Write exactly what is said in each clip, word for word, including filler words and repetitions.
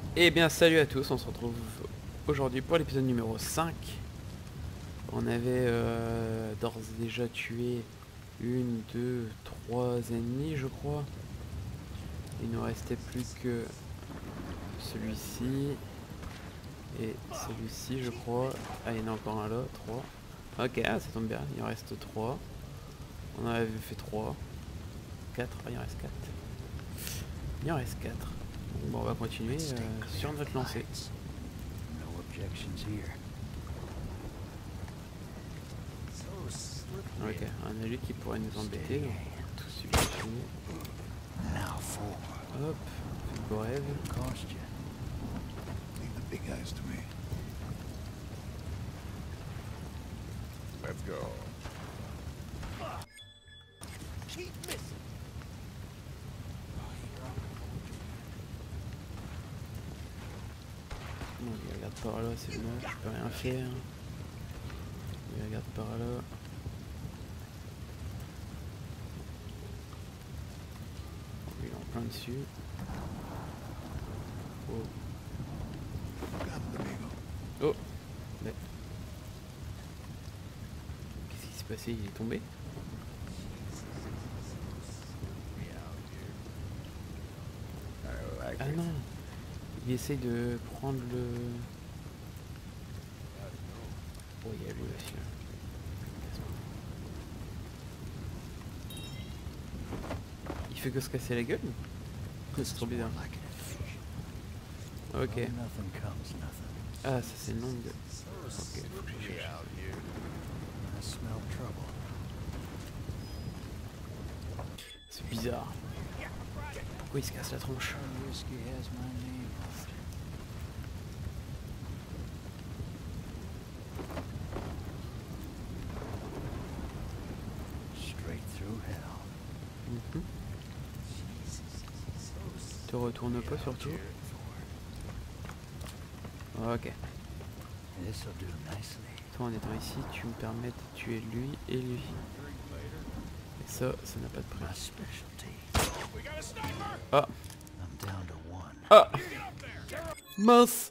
Eh bien salut à tous, on se retrouve aujourd'hui pour l'épisode numéro cinq. On avait euh, d'ores et déjà tué une, deux, trois ennemis je crois. Il nous restait plus que celui-ci et celui-ci je crois. Ah il y en a encore un là, trois. Ok, ah, ça tombe bien, il en reste trois. On en avait fait trois. quatre, ah, il en reste quatre. Il en reste quatre. Bon, on va continuer euh, sur notre lancée. Ok, un élu qui pourrait nous embêter, donc on va tout supprimer. Hop, beau rêve. Let's go. Bon, il regarde par là, c'est bon, je peux rien faire. Il regarde par là. Il est en plein dessus. Oh. Oh, mais... Qu'est-ce qui s'est passé? Il est tombé? Ah non, il essaye de prendre le... Oh, il y a lui aussi là. Il fait que se casser la gueule? C'est trop bizarre. Ok. Ah, ça c'est le nom de... Ok, faut que je cherche. C'est bizarre. Pourquoi il se casse la tronche? Mm-hmm. Te retourne pas surtout. Ok. Toi en étant ici, tu me permets de tuer lui et lui. Et ça, ça n'a pas de prix. Ah. Ah. Mince.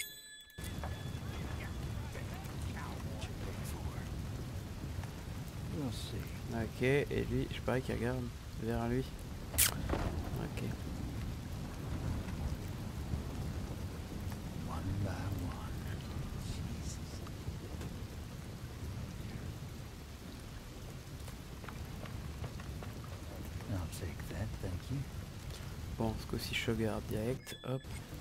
Ok, et lui, je parie qu'il regarde vers lui. Ok. Bon, ce coup-ci je sauvegarde direct, hop.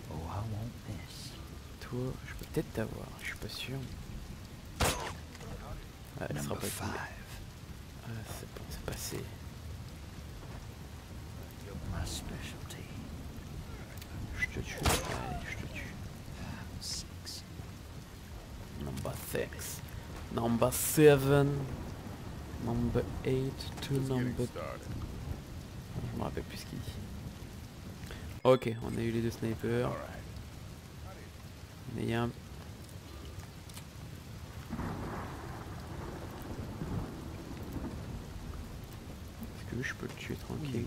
Toi, je peux peut-être t'avoir, je suis pas sûr. Ah, elle sera pas tombée. Ah, c'est bon, c'est passé. Je te tue, allez, je te tue. Number six. Number seven. Number eight to number... Je me rappelle plus ce qu'il dit. Ok, on a eu les deux snipers. Mais il y a un... Est-ce que je peux le tuer tranquille?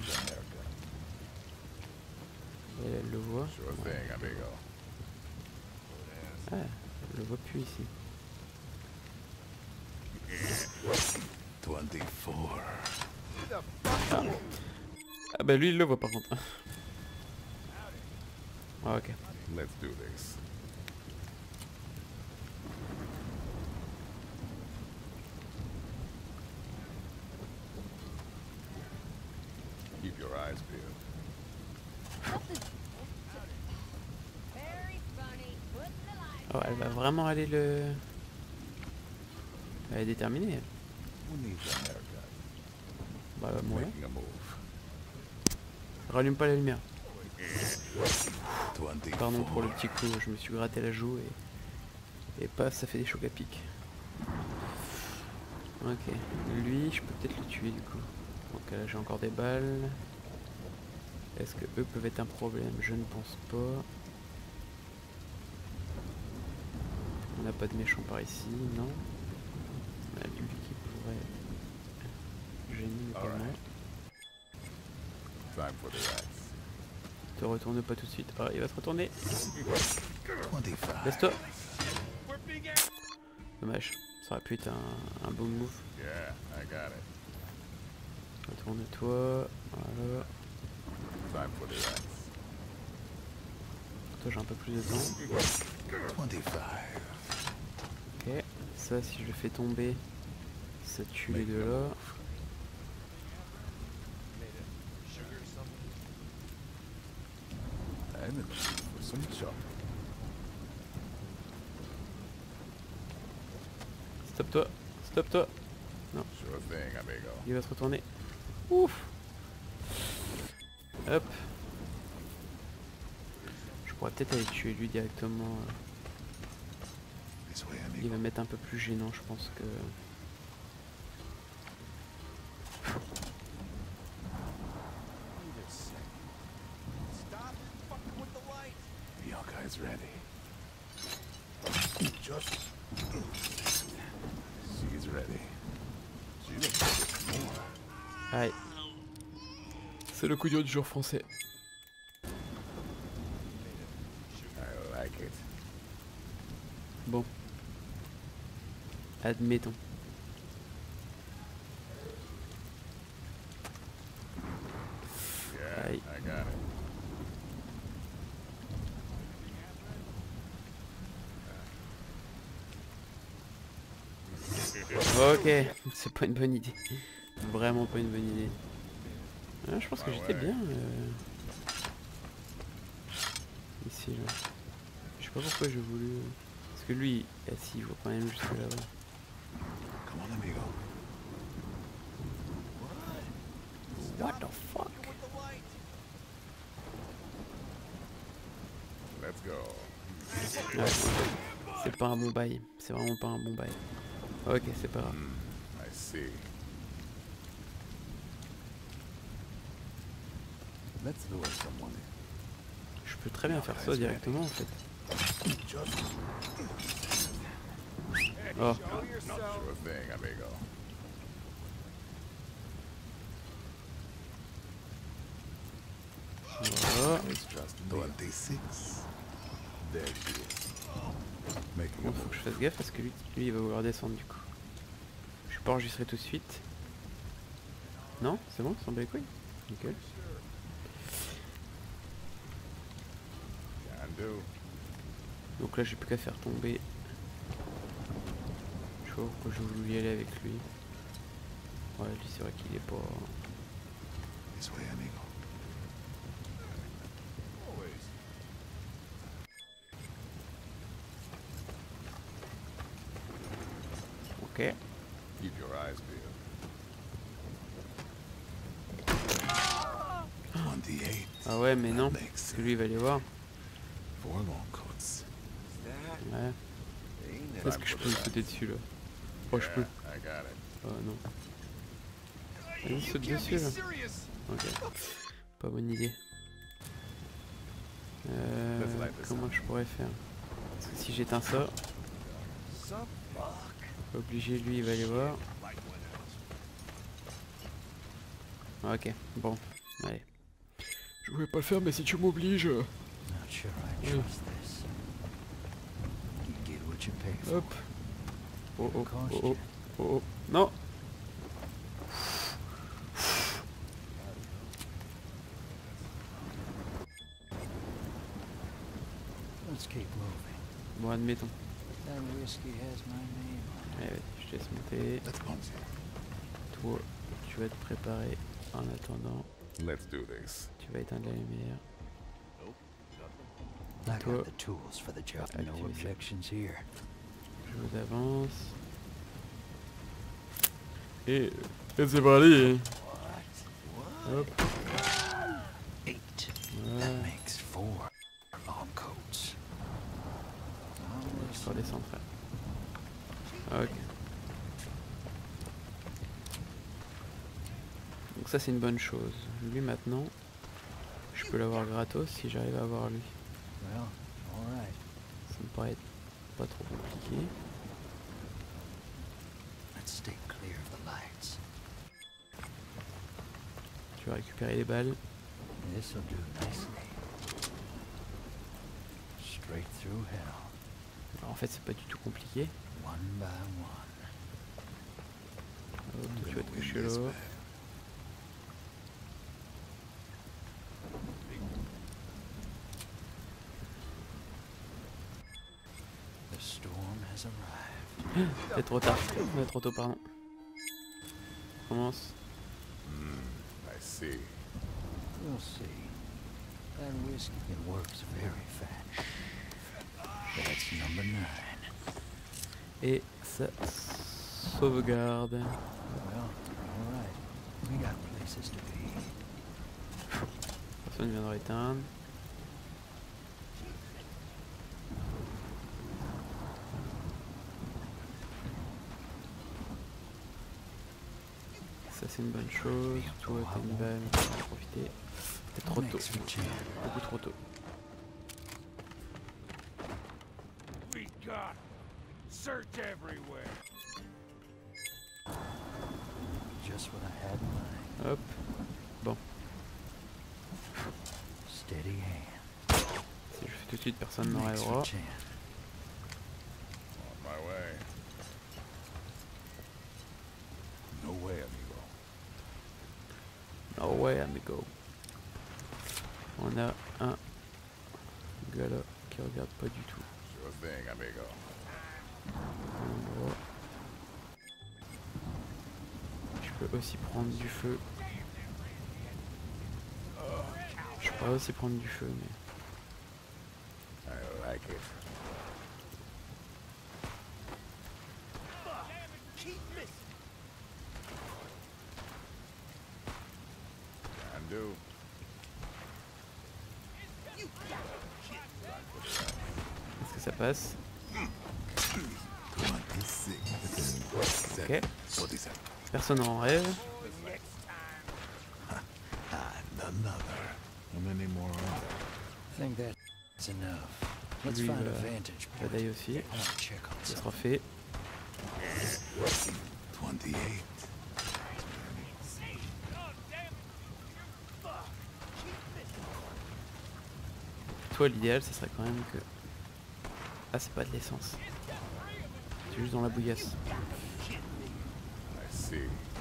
Elle, elle le voit. Ouais. Ah, elle le voit plus ici. Ah. Ah bah lui il le voit par contre. Ah, ok. Let's do this. Keep your eyes peeled. Oh, elle va vraiment aller le... Elle est déterminée elle. Bah bah moi là. Rallume pas la lumière. Pardon pour le petit coup, je me suis gratté la joue et... Et paf, ça fait des chocs à pic. Ok, lui je peux peut-être le tuer du coup. Donc là j'ai encore des balles. Est-ce que eux peuvent être un problème? Je ne pense pas. On n'a pas de méchant par ici, non. On a lui qui pourrait être gêné mais pas moi. Te retourne pas tout de suite. Ah, il va se retourner. Laisse-toi. Dommage. Ça aurait pu être un, un bon move. Yeah, I got it. Retourne-toi. Voilà. Time for the ice. Toi, j'ai un peu plus de temps. Ok. Ça, si je le fais tomber, ça tue les deux là. And for some chop. Stop-toi. Stop-toi. Non. Sure thing, amigo. Il va se retourner. Ouf. Hop. Je pourrais peut-être aller tuer lui directement. Il va mettre un peu plus gênant, je pense que... Bianca is ready. Just... She's ready. She looks a bit more. Aïe. C'est le coup dur du jour français. I like it. Bon. Admettons. Yeah, Aïe. I got it. Ok, c'est pas une bonne idée. Vraiment pas une bonne idée. Ah, je pense que j'étais bien. Euh... Ici, là. Je sais pas pourquoi j'ai voulu... Parce que lui, ah, si, il voit quand même jusque là-bas. Come on, amigo. What the fuck? Let's go. Ouais, c'est pas un bon bail. C'est vraiment pas un bon bail. Ok, c'est pas grave. Hmm, I see. Let's lure someone in. Je peux très bien faire ça directement en fait. Oh, Sure thing, amigo. voilà. It's just twenty-six. There she is. Making Bon, a faut move. que je fasse gaffe parce que lui, lui il va vouloir descendre du coup. Je suis pas enregistré tout de suite. Non, c'est bon, sans bat les couilles. Nickel. Can do. Donc là j'ai plus qu'à faire tomber. Je vois pourquoi je voulais y aller avec lui. Ouais, lui c'est vrai qu'il est pas... This way, amigo. Ok. Keep your eyes peeled. twenty-eight. Ah ouais mais non, parce que lui il va aller voir. Four long coats. Ouais. Est-ce que je peux me sauter dessus là? Oh je peux. Yeah, I got it. Oh non. Vas-y saute dessus là. Ok. Pas bonne idée. Euh, comment je pourrais faire? Parce que si j'éteins ça, obligé lui il va aller voir. Ok, bon, allez. Je voulais pas le faire mais si tu m'obliges. Oui. Hop. Oh oh oh oh oh oh. Non. Bon admettons. Allez vas-y, je te laisse monter. Let's bounce. Toi, tu vas te préparer en attendant. Let's do this. Tu vas éteindre la lumière. I Toi, got the tools for the job. No activer ça. objections here. Je vous avance. Et, et c'est parti. Hop. Eight. Voilà. That makes four long coats. Je peux redescendre frère. Ok. Donc ça c'est une bonne chose. Lui maintenant, je peux l'avoir gratos si j'arrive à avoir lui. Well, all right. Ça me paraît pas trop compliqué. Let's stay clear of the lights. Tu vas récupérer les balles. This'll do nicely. straight through hell, Alors en fait c'est pas du tout compliqué. one by one. Oh, toi, tu vas te cacher là. The storm has arrived. C'est trop tard. Ouais, trop tôt, pardon. Commence. I see. We'll see. That whiskey, it works very fast. That's number nine. Et ça sauvegarde. Well, all right. We got places to be. Personne viendra éteindre. Ça c'est une bonne chose. Toi t'as une balle, on va en profiter. Peut-être trop tôt. Thanks for cheering. Beaucoup trop tôt. We got him. Search everywhere. Just what I had in mind. Hop. Bon. Steady hand. Si je fais tout de suite, personne n'aura le Thanks droit. for cheering. On my way. No way, amigo. No way, amigo. On a un gars là qui regarde pas du tout. Sure thing, amigo. Un endroit. Je peux aussi prendre du feu. Je pourrais aussi prendre du feu, mais I like it. Can do. est-ce que ça passe? Ok. Personne en rêve. How many more are I think that's enough. Let's Lui, find a euh, vantage point. Badaille aussi. I'll check on Ça something. sera fait. twenty-eight. Toi, l'idéal, ce serait quand même que... Ah, c'est pas de l'essence. C'est juste dans la bouillasse. I see.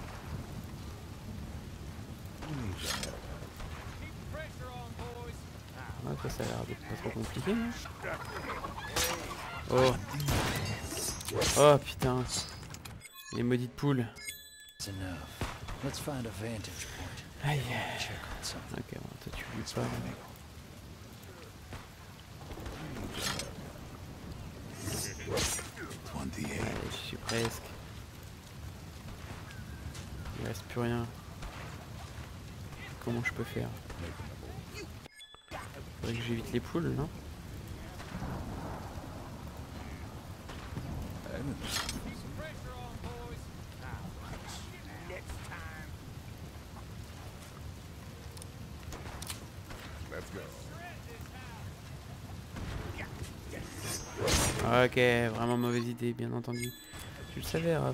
Ouais, toi, ça a l'air d'être pas trop compliqué, non? Oh. Oh, putain. Les maudites poules. That's enough. Let's find a vantage point. Aïe. I'll check on something. Ok, bon, toi, tu lui parles. twenty-eight. Allez, je suis presque. Il reste plus rien. Comment je peux faire? Faudrait que j'évite les poules, non? Let's go. Ok, vraiment mauvaise idée, bien entendu. Tu le savais, Raph.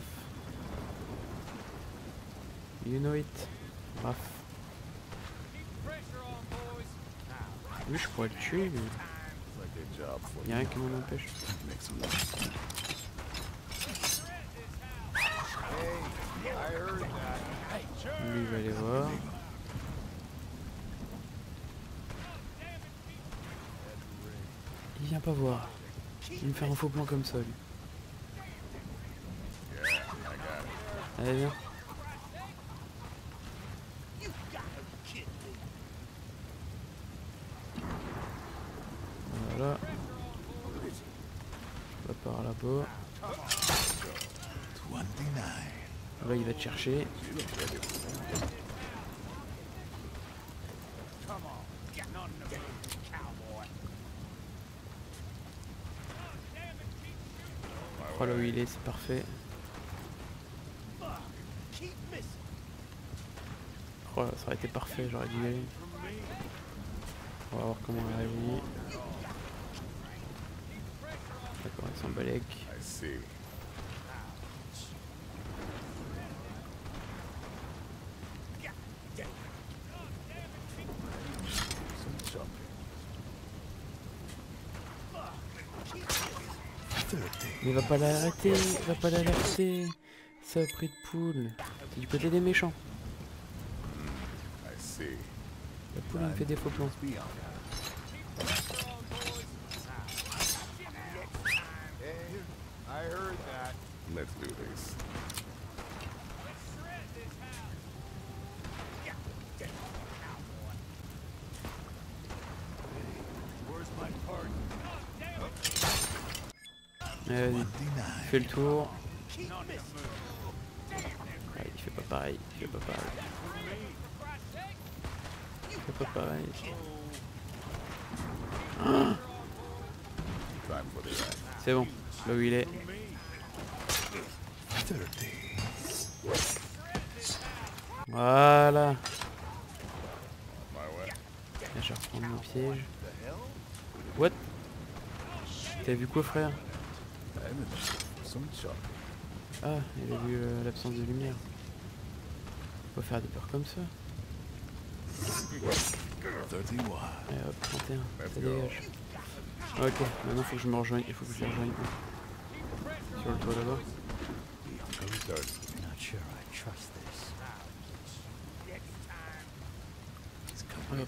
You know it, Raph. Oui, je pourrais le tuer, mais Like a job for y'a rien qui m'en empêche. make some noise. Lui, il va aller voir. Il vient pas voir. Il me fait un faux plan comme ça, lui. Allez, viens. Voilà. On va par là-bas. twenty-nine. Là, il va te chercher. Oh, là où il est, c'est parfait. Oh là, ça aurait été parfait, j'aurais dû y aller. On va voir comment il réagit. D'accord, il s'en balèque. I see. Some jumping. Mais va pas l'arrêter, va pas l'alerter. Saloperie de poule. C'est du côté des méchants. I see. La poule elle me fait des faux plans. Be on that. Hey, I heard that. Let's do this. Where's my partner? Allez, vas-y, twenty-nine. fais le tour. Ouais, il fait pas pareil, il fait pas pareil. Il fait pas pareil. Ah, Time for the ride. c'est bon, là où il est. thirty. Voilà. My way. Là, je vais reprendre mon piège. What? T'as vu quoi, frère? I'm in some shock. Ah, il a vu euh, l'absence de lumière. Faut faire des peurs comme ça. thirty-one. Allez hop, trente et un, Let's ça go. dégage. Ok, maintenant faut que je me rejoigne, il faut que je les rejoigne. Sur le toit là-bas. thirty. Not sure I trust this. Hop.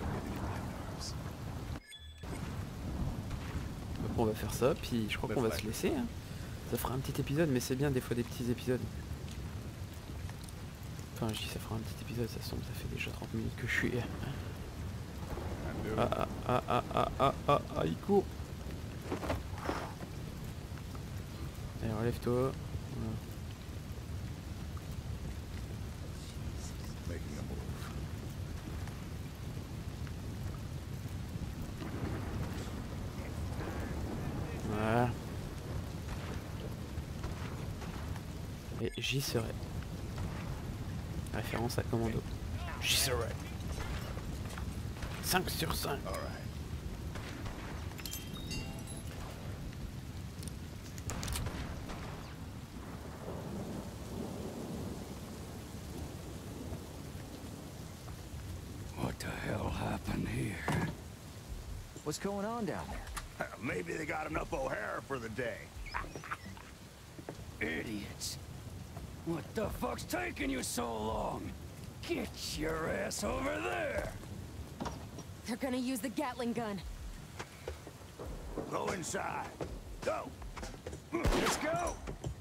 Donc on va faire ça, puis je crois qu'on va se laisser. Hein. Ça fera un petit épisode, mais c'est bien des fois des petits épisodes. Enfin, je dis ça fera un petit épisode, ça semble, ça fait déjà trente minutes que je suis. Ah ah ah ah ah ah ah ah, il court. Allez, relève-toi. Voilà. Making a move. Voilà. Et j'y serai. Référence à Commando. J'y serai. cinq sur cinq. All right. What the hell happened here? What's going on down there? Maybe they got enough O'Hare for the day. Idiots. What the fuck's taking you so long? Get your ass over there! They're gonna use the Gatling gun. Go inside. Go. Let's go!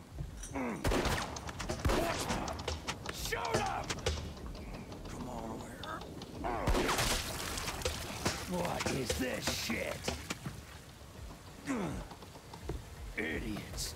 Shoot him! Come on, where? What is this shit? Idiots.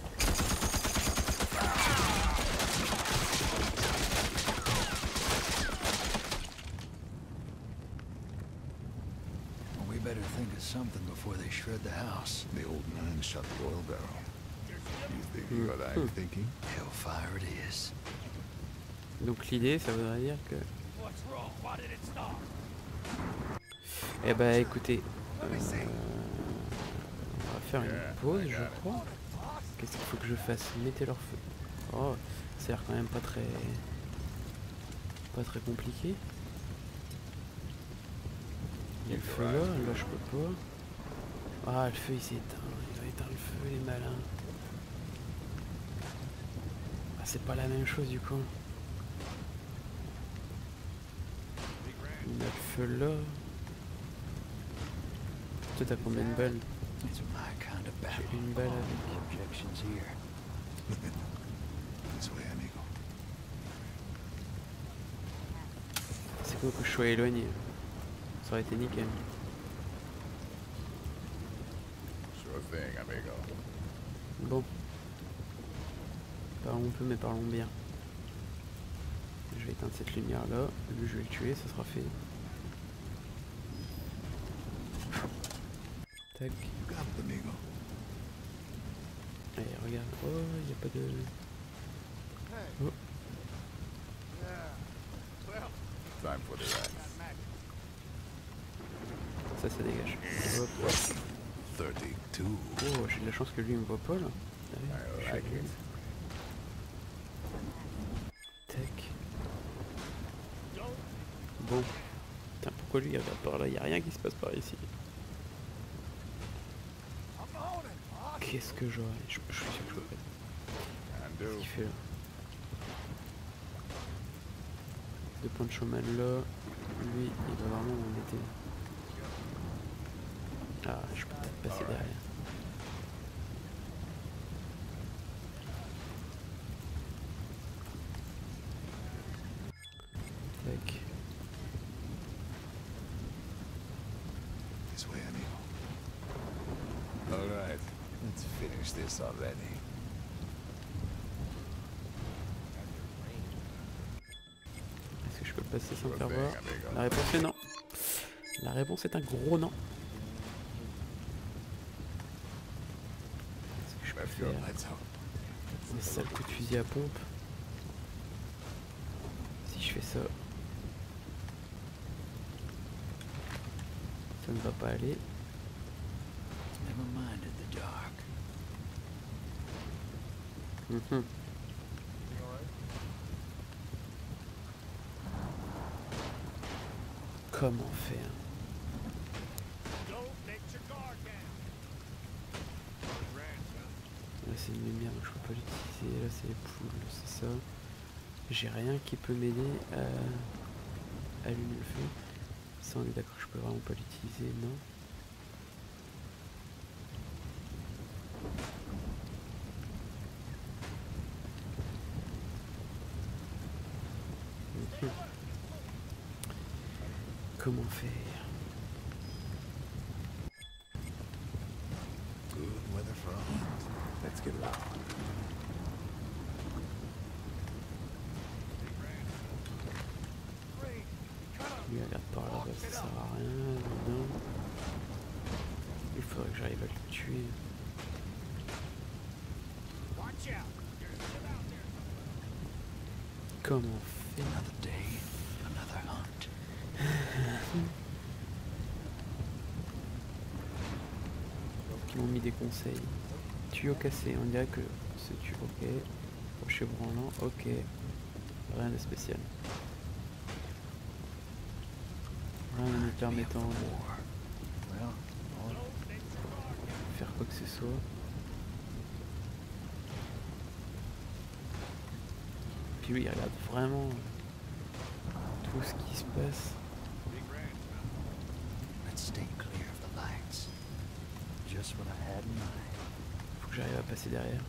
Well, we better think of something before they shred the house. The old man shot the oil barrel. You thinking what I'm thinking? Hellfire it is. Donc l'idée, ça voudrait dire que... What's wrong? Why did it stop? Eh bah écoutez, euh, on va faire une pause, je crois. Qu'est-ce qu'il faut que je fasse? Mettez leur feu. Oh, ça a l'air quand même pas très... pas très compliqué. Il y a le feu là, là je peux pas. Ah, le feu il s'est éteint, il va éteindre le feu, les malins. Ah, c'est pas la même chose du coup. Il y a le feu là. Toi t'as combien de balles? It's my kind of battle. J'ai une balle avec. Objections here. This way, amigo. C'est quoi que je sois éloigné? Ça aurait été nickel. Sure thing, amigo. Bon. Parlons peu mais parlons bien. Je vais éteindre cette lumière là. Lui je vais le tuer, ça sera fait. Tac. You got it, amigo. Allez, regarde. Oh, il n'y a pas de... Oh. Time for the ride. Ça, ça dégage. Hop. thirty-two. Oh, j'ai de la chance que lui il me voit pas là. Allez, I je like suis it. Tac. Bon. Putain, pourquoi lui il regarde par là? Il n'y a rien qui se passe par ici. Qu'est-ce que j'aurais? Je, je suis sûr que je peux pas. Qu'est-ce qu'il fait là? De Pancho Man là, lui il va vraiment m'embêter. Ah, je peux peut-être passer derrière. Tac. This way, amigo. All right, let's finish this already. Est-ce que je peux passer sans faire voir? La réponse est non. La réponse est un gros non. Est-ce que je peux faire un sale coup de fusil à pompe? Si je fais ça, ça ne va pas aller. Never minded the dark. Mhm. Comment faire? Là c'est une lumière donc je peux pas l'utiliser, là c'est les poules, c'est ça. J'ai rien qui peut m'aider à allumer le feu. Ça on est d'accord que je peux vraiment pas l'utiliser, non? Ok. Comment faire? Good weather for a hunt. Let's get it out. Lui regarde par là, bah, ça sert à rien, non. Il faudrait que j'arrive à le tuer. Comment faire? Another day, another hunt. Ils m'ont mis des conseils. Tuyau cassé, on dirait que ce tuyau, ok. Rocher branlant, ok. Rien de spécial. Rien ne me permettant de Well, all faire quoi que ce soit. Puis oui, il regarde vraiment tout ce qui se passe. let's stay clear of the lights. Just what I had in mind. Faut que j'arrive à passer derrière.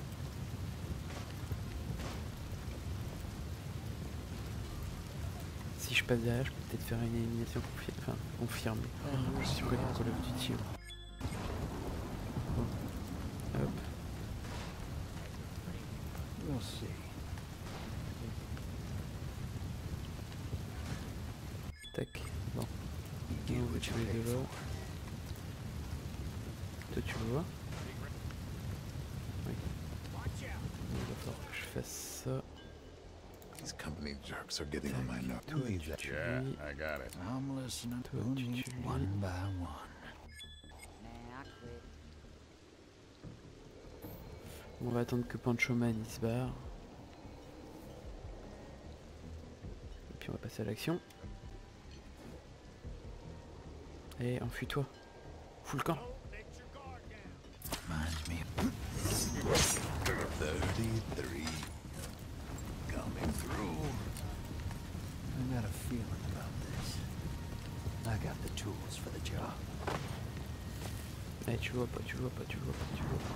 Si je passe derrière, je peux peut-être faire une élimination confi enfin, confirmée. Je suis prêt pour Call of Duty. Bon. Hop. We'll see. Tac. Bon. You get Non, what tu you les pay deux là. for. Toi tu le vois? Oui. Il va falloir que je fasse ça. These company jerks are getting on my nerves. Toi tu tues Yeah, lui. I got it. I'm listening to Toi, tu you tues lui. one by one. On va attendre que Pancho Man il se barre. Et puis on va passer à l'action. Allez, enfuis-toi. Fous le camp. Reminds me of thirty-three. Coming through. I got a feeling about this. I got the tools for the job. Allez, tu le vois pas, tu le vois pas, tu le vois pas, tu le vois pas.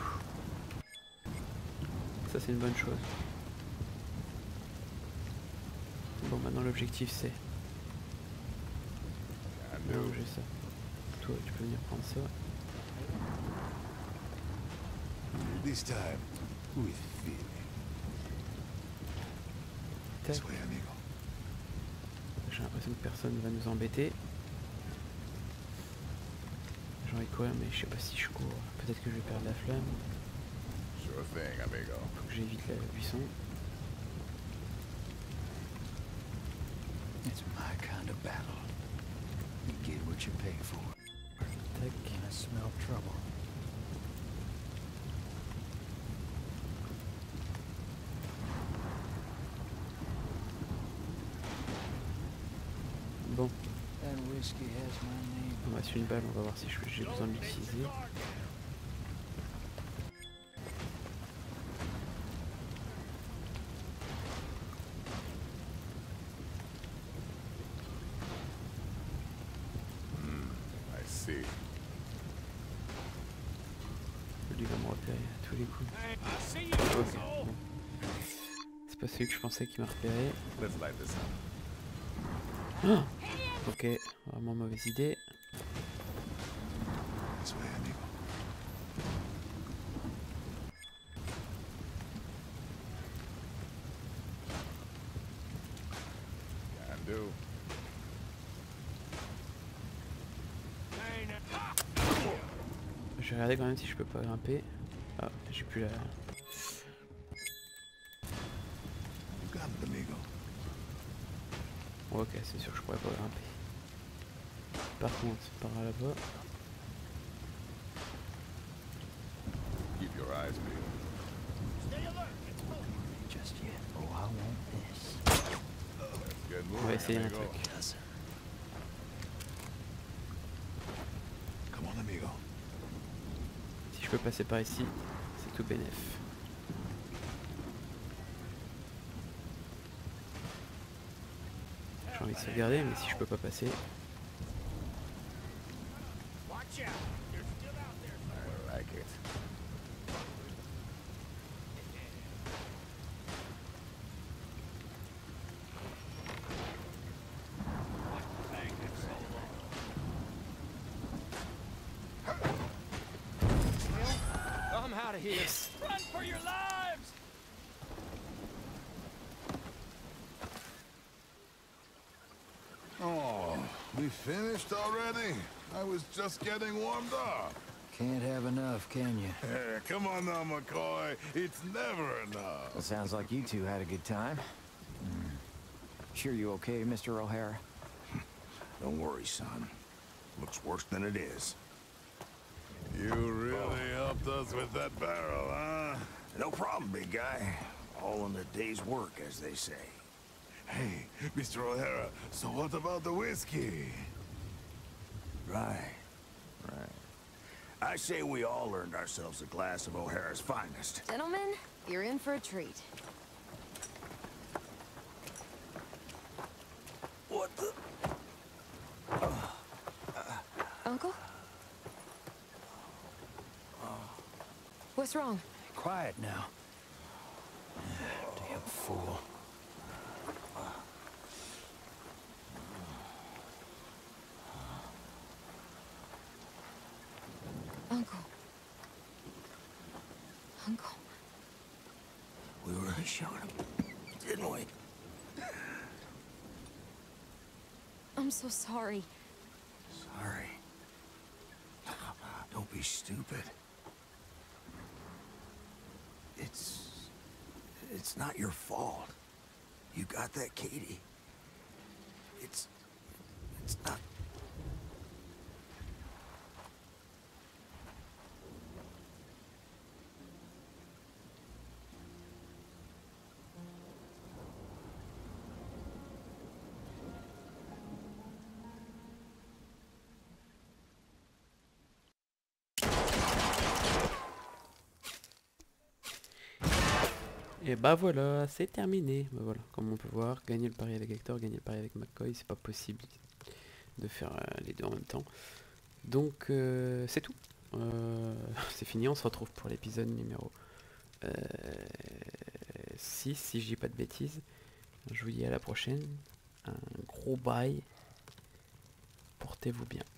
Ça c'est une bonne chose. Bon, maintenant l'objectif c'est... Non, j'ai ça. Toi, tu peux venir prendre ça. This time, with feeling. Tac. This way, amigo. J'ai l'impression que personne va nous embêter. J'ai envie de courir, mais je sais pas si je cours. Peut-être que je vais perdre la flamme. Sure thing, amigo. Faut que j'évite la buisson. It's my kind of battle. You get what you pay for. Tac. And I smell trouble. Bon, That whiskey has my name. on va suivre une balle, on va voir si je- j'ai besoin de l'utiliser. lui va me repérer à tous les coups. Ok, bon. C'est pas celui que je pensais qu'il m'a repéré. Ah, ok, vraiment mauvaise idée. Je vais regarder quand même si je peux pas grimper. Ah, j'ai plus la... Ok, c'est sûr que je pourrais pas grimper. Par contre, par là-bas... Keep your eyes peeled. Just yet. Oh, I want this. Good On va moving, essayer un amigo. truc. Come on, amigo. Si je peux passer par ici, c'est tout bénef. J'ai envie de sauvegarder, mais si je peux pas passer... I like it. I'm out of here. Yes. Run for your lives! Oh, we finished already? I was just getting warmed up. Can't have enough, can you? Eh, come on now, McCoy. It's never enough. Well, sounds like you two had a good time. Mm. Sure you okay, Mister O'Hara? Don't worry, son. Looks worse than it is. You really helped us with that barrel, huh? No problem, big guy. All in a day's work, as they say. Hey, Mister O'Hara, so what about the whiskey? Right. Right. I say we all earned ourselves a glass of O'Hara's finest. Gentlemen, you're in for a treat. What the? Uncle? What's wrong? Quiet now. Damn fool. Uncle. Uncle. We really shot him, didn't we? I'm so sorry. Sorry. Don't be stupid. It's... It's not your fault. You got that, Katie. It's... It's not... Et bah voilà, c'est terminé. Bah voilà, comme on peut voir, gagner le pari avec Hector, gagner le pari avec McCoy, c'est pas possible de faire euh, les deux en même temps. Donc euh, c'est tout. Euh, c'est fini, on se retrouve pour l'épisode numéro euh, six, si je dis pas de bêtises. Je vous dis à la prochaine. Un gros bye. Portez-vous bien.